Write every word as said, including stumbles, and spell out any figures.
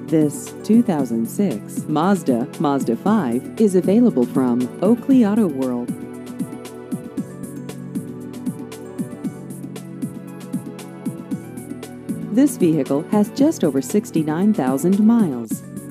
This two thousand six Mazda Mazda five is available from Oakley Auto World. This vehicle has just over sixty-nine thousand miles.